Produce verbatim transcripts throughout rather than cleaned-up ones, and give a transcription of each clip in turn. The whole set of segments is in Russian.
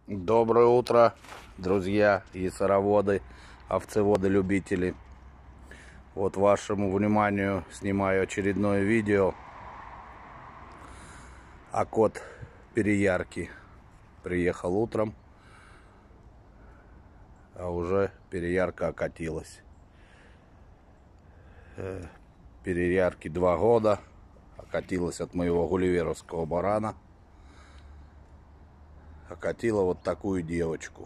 Доброе утро, друзья и сыроводы, овцеводы-любители. Вот вашему вниманию снимаю очередное видео. Окот переярки приехал утром, а уже переярка окатилась. Переярки два года, окатилась от моего гулливеровского барана. Окатила вот такую девочку.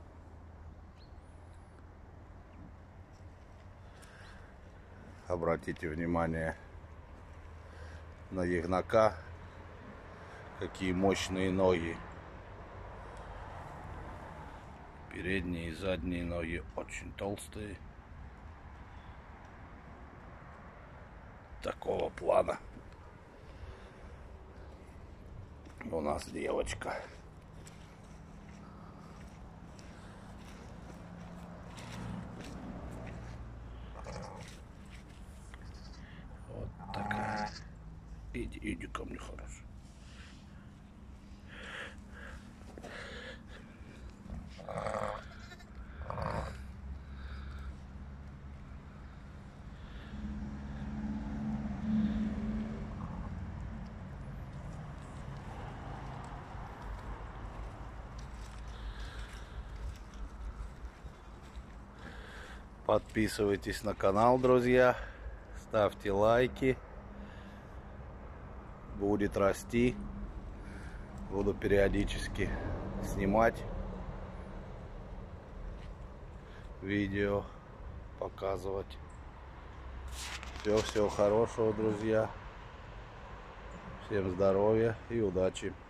Обратите внимание на ягнака, какие мощные ноги. Передние и задние ноги очень толстые. Такого плана у нас девочка. Вот такая. Иди, иди ко мне, хорошо. Подписывайтесь на канал, друзья. Ставьте лайки. Будет расти. Буду периодически снимать видео, показывать. Все, всего хорошего, друзья. Всем здоровья и удачи.